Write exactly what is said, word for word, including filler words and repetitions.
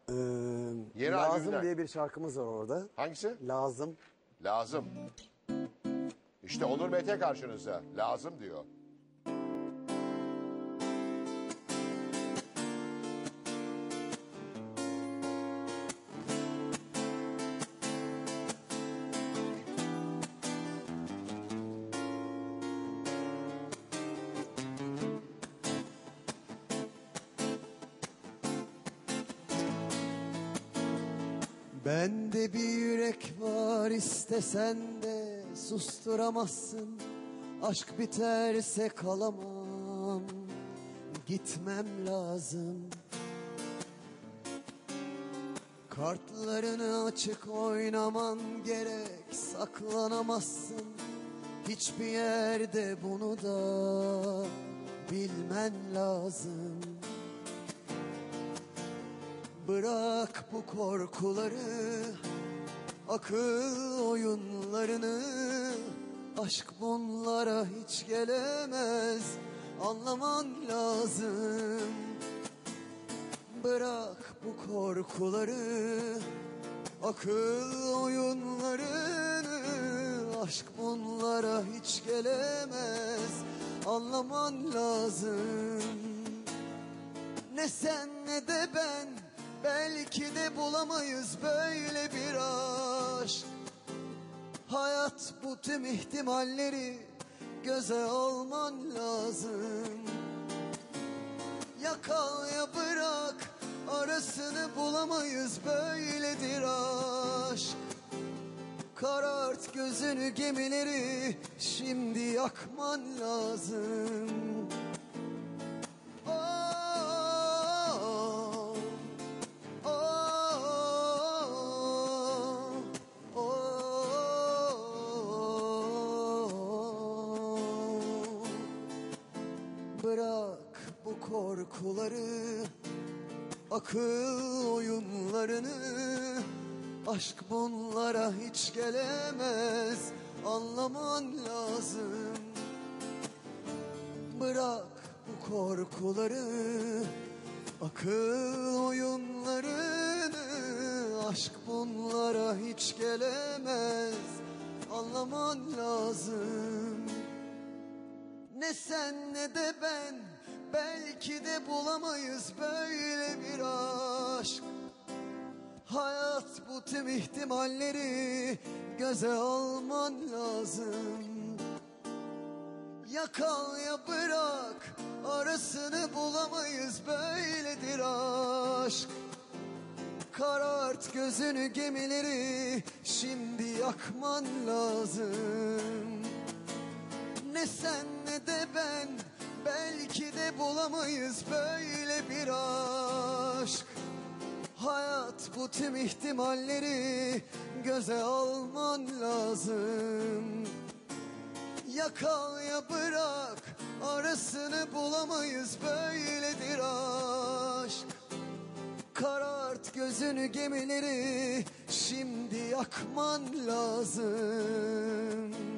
Ee, Yeni Lazım albümden. diye bir şarkımız var orada. Hangisi? Lazım. Lazım. İşte Onur Mete karşınızda. Lazım diyor. Bende bir yürek var, istesen de susturamazsın. Aşk biterse kalamam, gitmem lazım. Kartlarını açık oynaman gerek, saklanamazsın. Hiçbir yerde bunu da bilmen lazım. Bırak bu korkuları, akıl oyunlarını. Aşk bunlara hiç gelemez, anlaman lazım. Bırak bu korkuları, akıl oyunlarını. Aşk bunlara hiç gelemez, anlaman lazım. Ne sen ne de ben, belki de bulamayız böyle bir aşk. Hayat bu tüm ihtimalleri göze alman lazım. Ya kal ya bırak, arasını bulamayız böyledir aşk. Karart gözünü, gemileri şimdi yakman lazım. Bırak bu korkuları, akıl oyunlarını. Aşk bunlara hiç gelemez, anlaman lazım. Bırak bu korkuları, akıl oyunlarını. Aşk bunlara hiç gelemez, anlaman lazım. Ne sen ne de ben, belki de bulamayız böyle bir aşk. Hayat bu tüm ihtimalleri göze alman lazım. Ya kal ya bırak, arasını bulamayız böyledir aşk. Karart gözünü, gemileri şimdi yakman lazım. Ne sen ne de ben, belki de bulamayız böyle bir aşk. Hayat bu tüm ihtimalleri göze alman lazım. Ya kal ya bırak, arasını bulamayız böyledir aşk. Karart gözünü, gemileri şimdi yakman lazım.